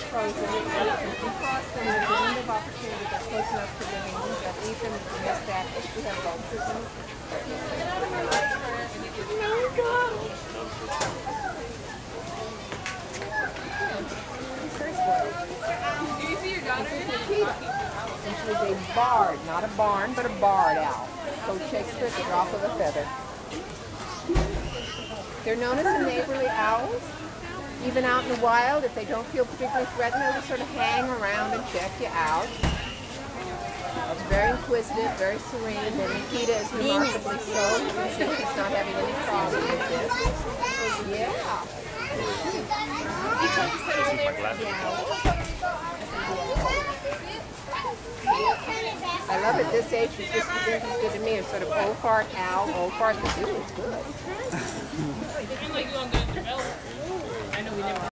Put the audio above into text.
frozen, and defrost them with the window of opportunity that's close enough to living room, but eat them if you miss that. We have vultures in it. No, God. It's very spoiled. Do you see your daughter? And she was a bard, not a barn, but a bard owl. Quote Shakespeare, the drop of a feather. They're known as the neighborly owls. Even out in the wild, if they don't feel particularly threatened, they'll just sort of hang around and check you out. It's very inquisitive, very serene, and Nikita is remarkably so. You can see she's not having any problem with this. Yeah. I love at this age, she's just as interested in me as sort of old fart owl, old fart the zoo. It's good.